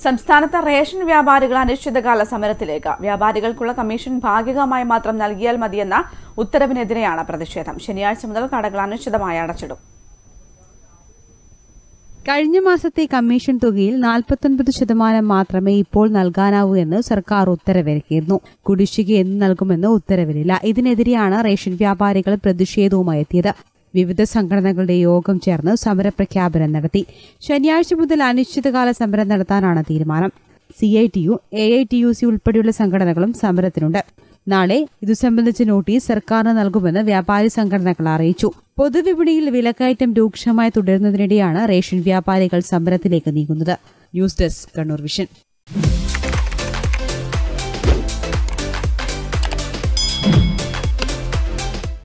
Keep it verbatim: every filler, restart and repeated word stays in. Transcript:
സംസ്ഥാനത്തെ റേഷൻ വ്യാപാരികൾ അനിശ്ചിതകാല സമരത്തിലേക്ക്. വ്യാപാരികൾക്കുള്ള കമ്മീഷൻ ഭാഗികമായി മാത്രം നൽകിയാൽ മതിയെന്ന ഉത്തരവിനെതിരെയാണ് പ്രതിഷേധം. ശനിയാഴ്ച മുതൽ കടകൾ അനിശ്ചിതമായി അടച്ചിടും. കഴിഞ്ഞ മാസത്തെ കമ്മീഷൻ തുകയിൽ നാൽപ്പത്തൊൻപത് ശതമാനം മാത്രമേ ഇപ്പോൾ നൽകാനാവൂ എന്ന് സർക്കാർ ഉത്തരവിറക്കിയിരുന്നു. കുടിശ്ശിക എന്ന് നൽകുമെന്ന് ഉത്തരവിലില്ല. ഇതിനെതിരെയാണ് റേഷൻ വ്യാപാരികൾ പ്രതിഷേധവുമായി എത്തിയത്. വിവിധ സംഘടനകളുടെ യോഗം ചേർന്ന് സമരപ്രഖ്യാപനം നടത്തി. ശനിയാഴ്ച മുതൽ അനിശ്ചിതകാല സമരം നടത്താനാണ് തീരുമാനം. C I T U, A I T U C ഉൾപ്പെടെയുള്ള സംഘടനകളും സമരത്തിനുണ്ട്. നാളെ ഇതു സംബന്ധിച്ച നോട്ടീസ് സർക്കാരിന് നൽകുമെന്ന് വ്യാപാരി സംഘടനകൾ അറിയിച്ചു. പൊതുവിപണിയിൽ വിലക്കയറ്റം രൂക്ഷമായി തുടരുന്നതിനിടെയാണ് റേഷൻ വ്യാപാരികൾ സമരത്തിലേക്ക് നീങ്ങുന്നത്. News desk Kannur vision.